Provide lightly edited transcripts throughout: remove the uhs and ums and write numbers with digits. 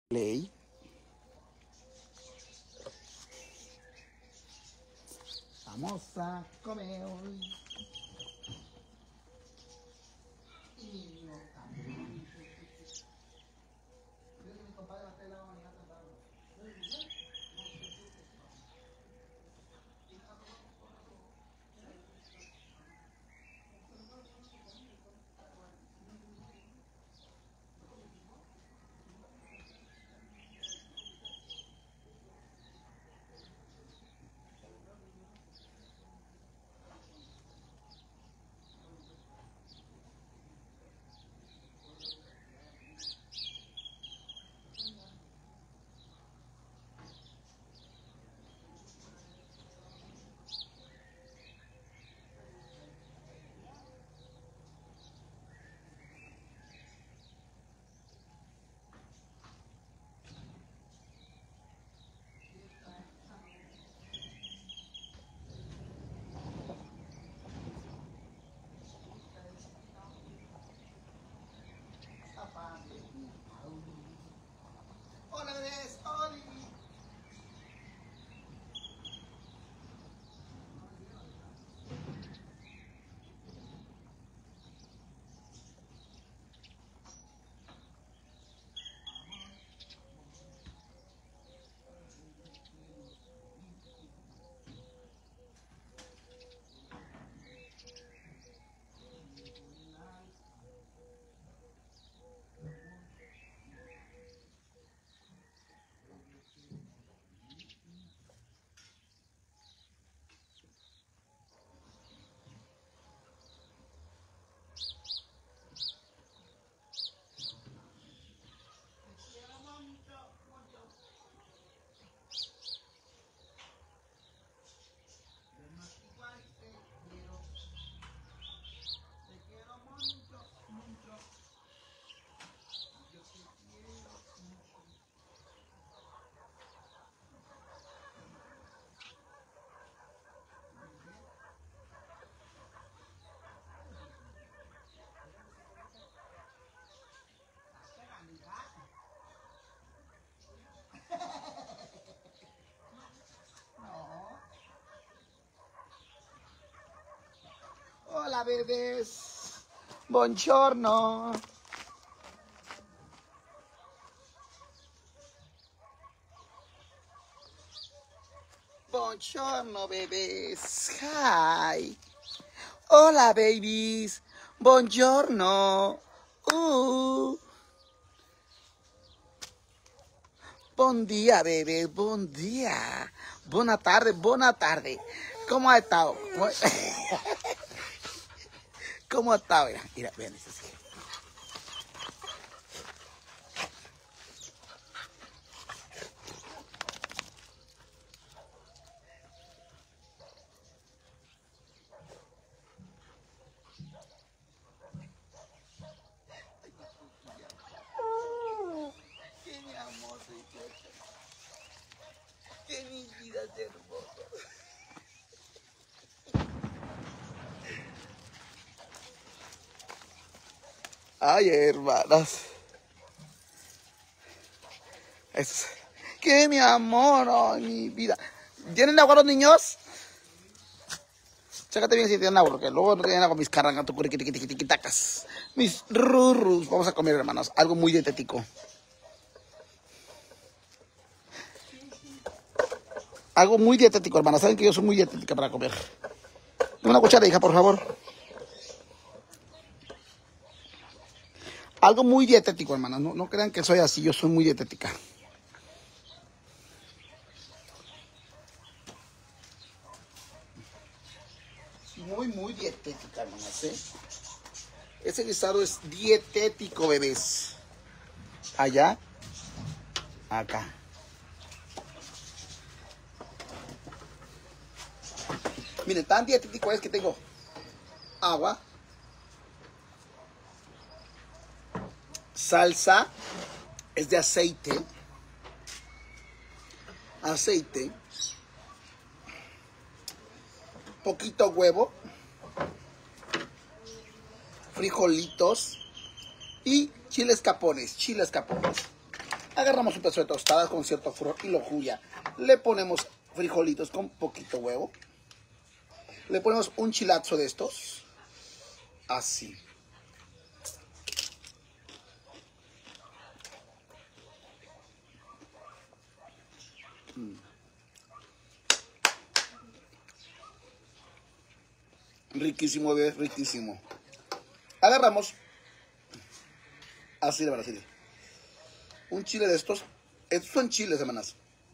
Play. Vamos a comer hoy. Hola bebés, Oli. Hola bebés. Buongiorno. Buongiorno bebés. Hi. Hola babies. Buongiorno. Buen día, bebé. Buen día. Buena tarde, buena tarde. ¿Cómo ha estado? ¿Cómo ha estado? Mira, mira, vean eso así. Qué mi amor, qué mi vida es hermosa. Ay, hermanas. Eso es. ¿Qué, mi amor? Ay, mi vida. ¿Tienen agua los niños? Chécate bien si tienen agua, porque luego no tienen agua mis carrangas, mis rurrus. Vamos a comer, hermanos. Algo muy dietético. Algo muy dietético, hermanas. Saben que yo soy muy dietética para comer. Dame una cuchara, hija, por favor. Algo muy dietético, hermanas. No, no crean que soy así. Yo soy muy dietética. Muy dietética, hermanas, ¿eh? Ese guisado es dietético, bebés. Allá, acá. Miren, tan dietético es que tengo agua, salsa, es de aceite, poquito huevo, frijolitos y chiles capones, Agarramos un pedazo de tostadas con cierto furor y lo juya. Le ponemos frijolitos con poquito huevo. Le ponemos un chilazo de estos. Así. Riquísimo, bebé, riquísimo. Agarramos. Así de verdad, así. Un chile de estos. Estos son chiles, hermanas.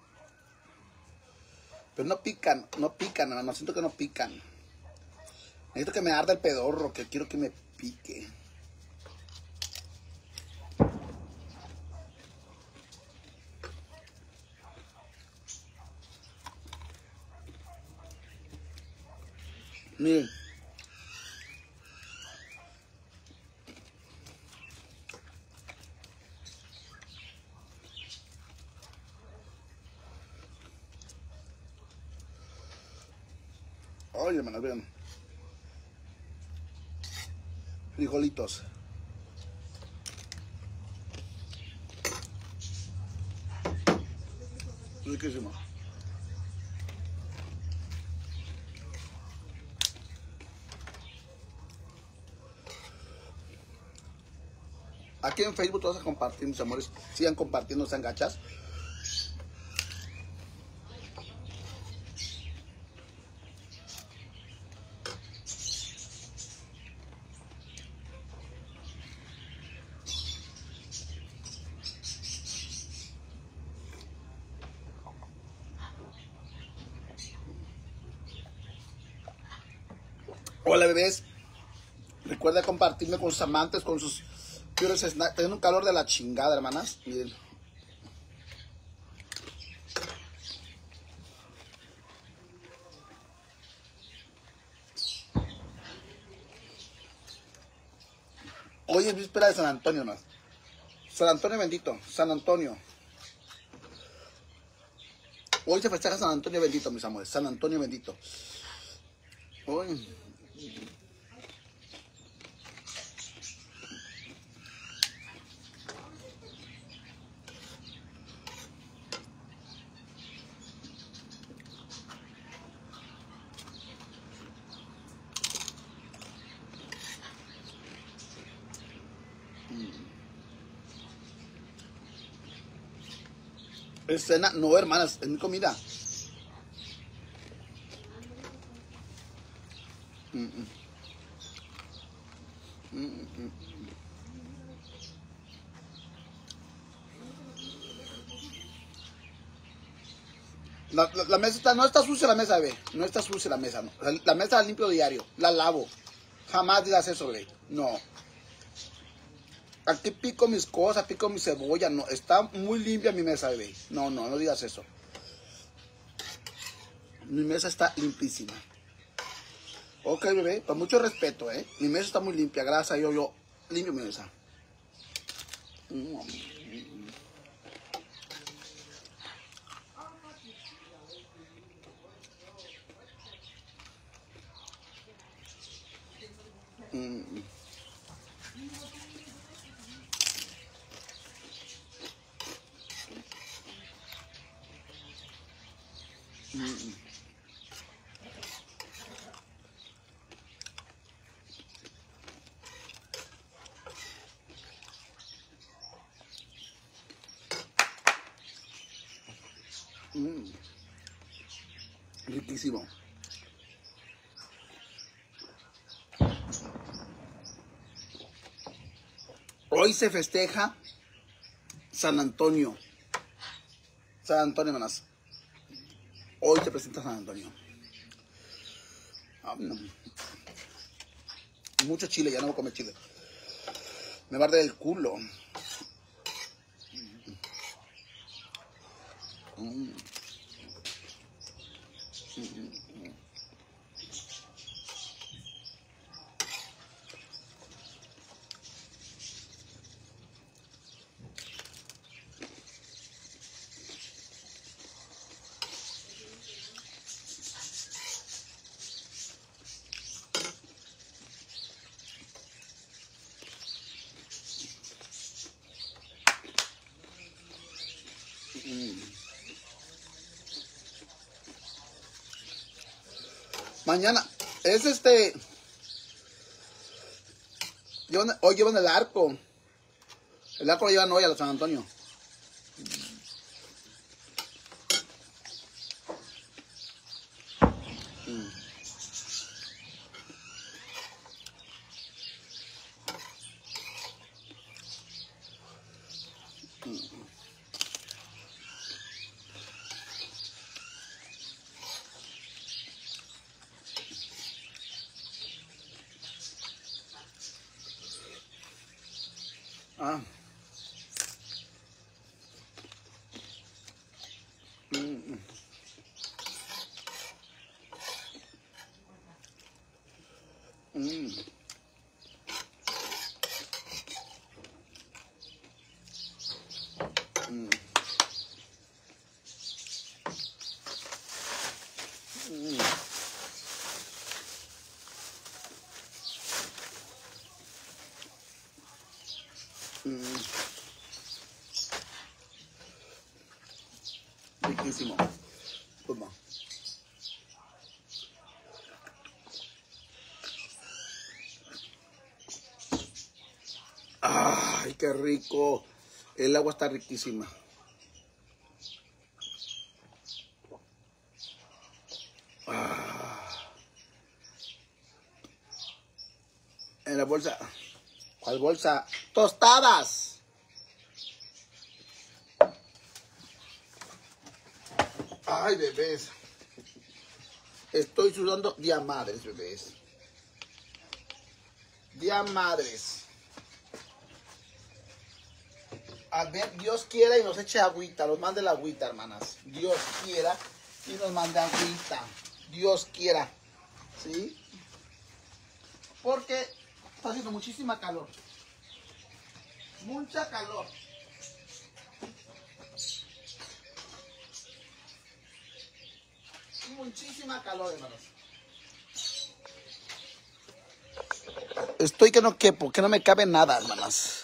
Pero no pican, hermanos. Siento que no pican. Necesito que me arda el pedorro, que quiero que me pique. Miren. Ay, hermanas, vean. Frijolitos. Riquísimo. Aquí en Facebook todos a compartir, mis amores. Sigan compartiendo, sean gachas. Hola, bebés. Recuerda compartirme con sus amantes, con sus peores snacks. Teniendo un calor de la chingada, hermanas. Miren. Hoy es víspera de San Antonio, hermanas. San Antonio bendito. San Antonio. Hoy se festeja San Antonio bendito, mis amores. San Antonio bendito. Hoy. Es cena, no, hermanas, es mi comida. La mesa está, no está sucia la mesa, bebé. No está sucia la mesa, no. La mesa la limpio diario, la lavo. Jamás digas eso, bebé. No. Aquí pico mis cosas, pico mi cebolla. No, está muy limpia mi mesa, bebé. No, no, no digas eso. Mi mesa está limpísima. Ok, bebé, con mucho respeto, ¿eh? Mi mesa está muy limpia, gracias a Dios, yo limpio mi mesa. Riquísimo. Hoy se festeja San Antonio. San Antonio, hermanas. Hoy se presenta San Antonio. No. Mucho chile, ya no voy a comer chile. Me va a arder el culo. Mañana es hoy llevan el arco. El arco lo llevan hoy a la San Antonio. Ah. Riquísimo. Toma. Ay, qué rico. El agua está riquísima. En la bolsa. ¿Cuál bolsa? ¡Tostadas! Ay, bebés. Estoy sudando día madres, bebés. Día madres. A ver, Dios quiera y nos eche agüita. Nos mande la agüita, hermanas. Dios quiera y nos mande agüita. Dios quiera. ¿Sí? Porque está haciendo muchísima calor. Mucha calor. Muchísima calor, hermanos. Estoy que no quepo, que no me cabe nada, hermanas.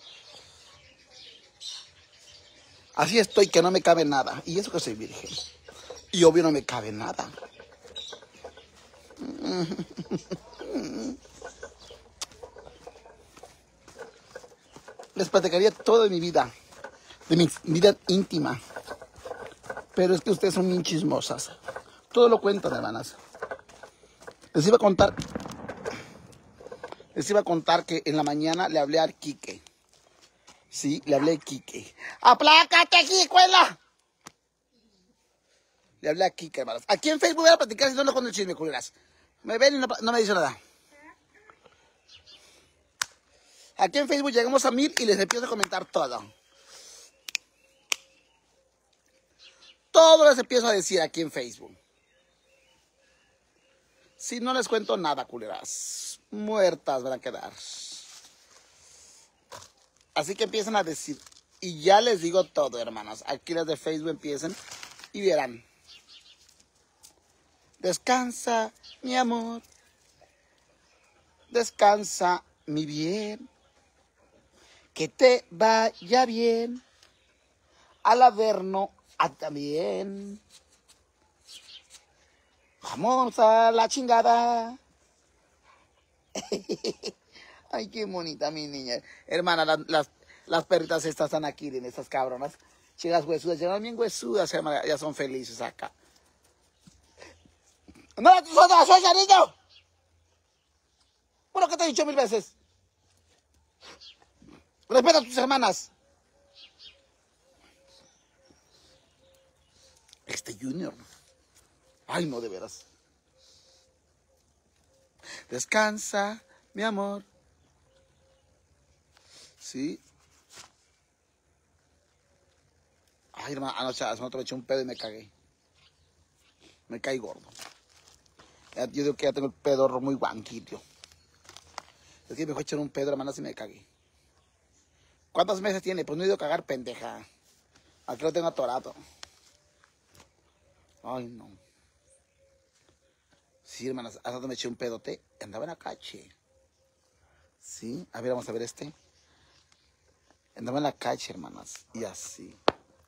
Así estoy que no me cabe nada. Y eso que soy virgen. Y obvio no me cabe nada. Les platicaría todo de mi vida. De mi vida íntima. Pero es que ustedes son bien chismosas. Todo lo cuentan, hermanas. Les iba a contar que en la mañana le hablé a Quique. Sí, le hablé a Quique. ¡Aplácate, Quicuela! Le hablé a Quique, hermanos. Aquí en Facebook voy a platicar si no con el chisme, culeras. Me ven y no me dicen nada. Aquí en Facebook llegamos a 1000 y les empiezo a comentar todo. Todo les empiezo a decir aquí en Facebook. Si no les cuento nada, culeras. Muertas van a quedar. Así que empiezan a decir. Y ya les digo todo, hermanas. Aquí las de Facebook empiezan y verán. Descansa, mi amor. Descansa, mi bien. Que te vaya bien. Al Averno, también. Vamos a la chingada. Ay, qué bonita mi niña. Hermana, las perritas estas están aquí, en estas cabronas. Chicas huesudas, ya bien huesudas, hermana, ya son felices acá. ¡No, tú soy niño! Bueno, que te he dicho 1000 veces. Respeta a tus hermanas. Junior. Ay, no, de veras. Descansa, mi amor. ¿Sí? Ay, hermano, anoche me eché un pedo y me cagué. Me caí gordo. Yo digo que ya tengo el pedorro muy guanquito. Es que me fue a echar un pedo, hermana, y me cagué. ¿Cuántos meses tiene? Pues no he ido a cagar, pendeja. Aquí lo tengo atorado. Ay, no. Sí, hermanas, hace rato me eché un pedote. Andaba en la calle. Sí, a ver, vamos a ver este. Andaba en la calle, hermanas. Y así.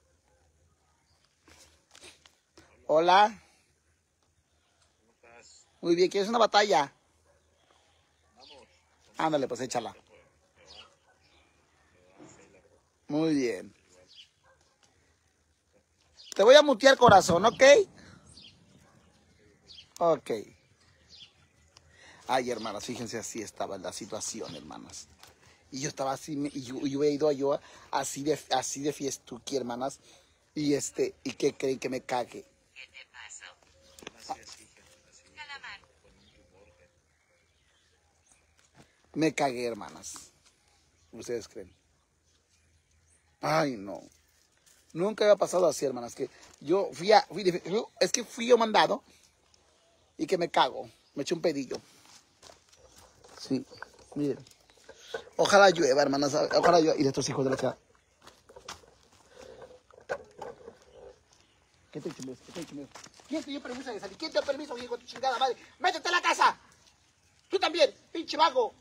Hola. ¿Cómo estás? Muy bien, ¿quieres una batalla? Ándale, pues échala. Muy bien. Te voy a mutear, corazón, ¿ok? Ok. Ay, hermanas, fíjense, así estaba la situación, hermanas. Y yo estaba así, y yo he ido yo así de fiestuki, hermanas. ¿Y qué creen que me cague? ¿Qué te pasó? Calamar. Me cagué, hermanas. ¿Ustedes creen? Ay, no. Nunca había pasado así, hermanas. Que yo fui yo mandado y que me cago. Me eché un pedillo. Sí, miren. Ojalá llueva, hermanas. Ojalá llueva. Y de estos hijos de la ciudad. ¿Qué te chingas? ¿Qué te chingas? ¿Quién te dio permiso de salir? ¿Quién te dio permiso, hijo de tu chingada madre? ¡Métete a la casa! ¡Tú también, pinche vago!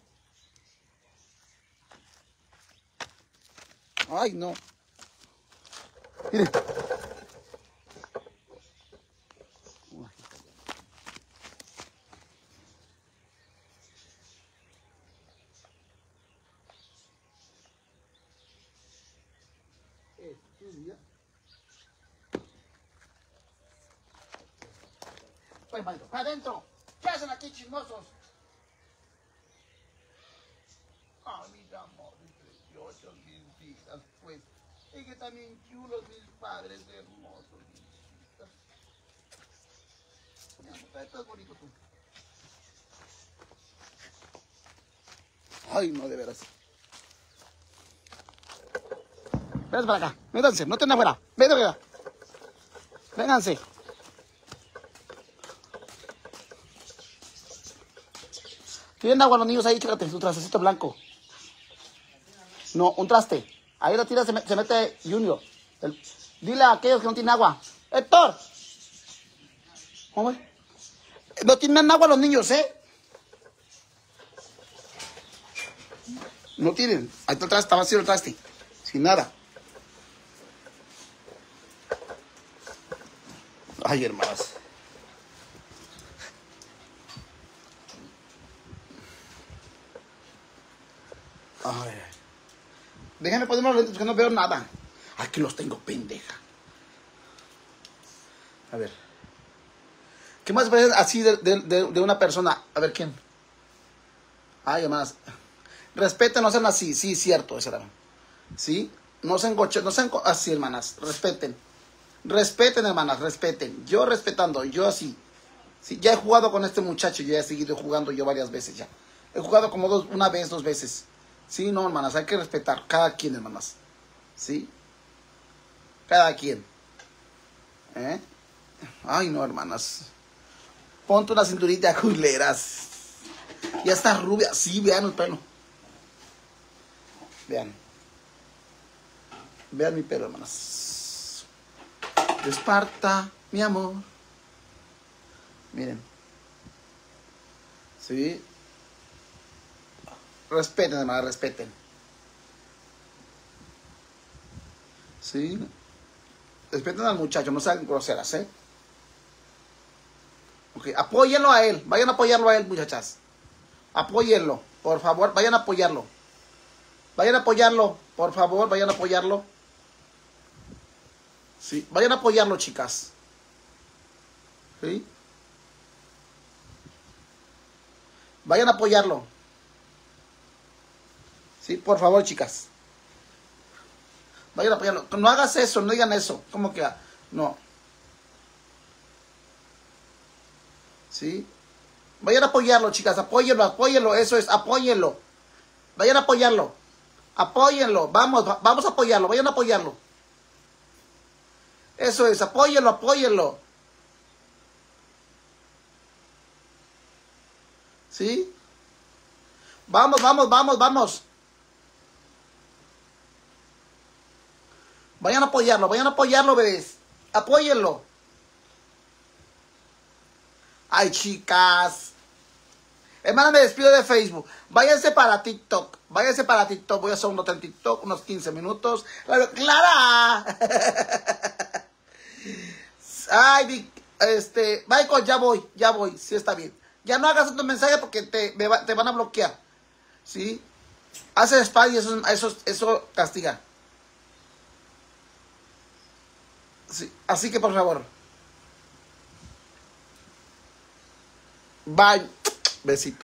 Ay, no. Miren. Pues, marido, para adentro. ¿Qué hacen aquí, chismosos? Ay, mis amores preciosos, mis vidas, pues. Es que también chulos mis padres hermosos, mis vidas. Mi amor, estás bonito tú. Ay, no, de veras. Vénganse para acá, métanse, no estén afuera. Vénganse para acá. Vénganse. ¿Tienen agua los niños ahí? Chécate, tu trastecito blanco. No, un traste. Ahí lo tira, se mete Junior. Dile a aquellos que no tienen agua. ¡Héctor! ¿Cómo es? No tienen agua los niños, ¿eh? No tienen. Ahí está el traste, está vacío el traste. Sin nada. Ay, hermanas. Ay. Déjame ponerme los lentes que no veo nada. Aquí los tengo, pendeja. A ver. ¿Qué más parece así de una persona? A ver, ¿quién? Ay, hermanas. Respeten, no sean así. Sí, cierto, esa era. ¿Sí? No sean gochos, no sean así, hermanas. Respeten. Respeten, hermanas, respeten. Yo respetando, yo así. Sí, ya he jugado con este muchacho, ya he seguido jugando yo varias veces ya. He jugado como una vez, 2 veces. Sí, no, hermanas, hay que respetar cada quien, hermanas. ¿Sí? Cada quien. ¿Eh? Ay, no, hermanas. Ponte una cinturita de culeras. Ya está rubia. Sí, vean el pelo. Vean. Vean mi pelo, hermanas. De Esparta, mi amor. Miren. ¿Sí? Respeten, hermanas, respeten. ¿Sí? Respeten al muchacho, no sean groseras, ¿eh? Ok, apóyenlo a él. Vayan a apoyarlo a él, muchachas. Apóyenlo, por favor, vayan a apoyarlo. Vayan a apoyarlo, por favor, vayan a apoyarlo. Sí, vayan a apoyarlo, chicas. ¿Sí? Vayan a apoyarlo. Sí, por favor, chicas. Vayan a apoyarlo. No hagas eso, no digan eso. ¿Cómo que? No. ¿Sí? Vayan a apoyarlo, chicas. Apóyenlo, apóyenlo. Eso es, apóyenlo. Vayan a apoyarlo. Apóyenlo. Vamos, vamos a apoyarlo. Vayan a apoyarlo. Eso es, apóyenlo, apóyenlo. ¿Sí? Vamos, vamos, vamos, vamos. Vayan a apoyarlo, bebés. Apóyenlo. Ay, chicas. Hermana, me despido de Facebook. Váyanse para TikTok. Váyanse para TikTok. Voy a hacer un nota en TikTok, unos 15 minutos. ¡Clara! Ay, Michael, ya voy. Sí, está bien. Ya no hagas estos mensajes porque te van a bloquear. ¿Sí? Hace spam y eso castiga. Sí. Así que por favor. Bye. Besito.